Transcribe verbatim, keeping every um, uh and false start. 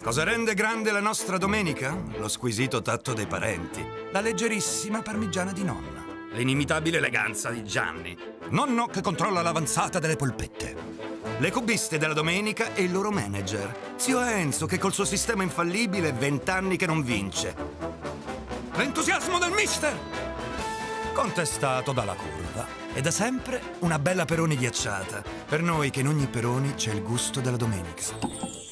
Cosa rende grande la nostra domenica? Lo squisito tatto dei parenti, la leggerissima parmigiana di nonna, l'inimitabile eleganza di Gianni, nonno che controlla l'avanzata delle polpette, le cubiste della domenica e il loro manager, zio Enzo che col suo sistema infallibile vent'anni che non vince, l'entusiasmo del mister, contestato dalla curva, e da sempre una bella Peroni ghiacciata, per noi che in ogni Peroni c'è il gusto della domenica.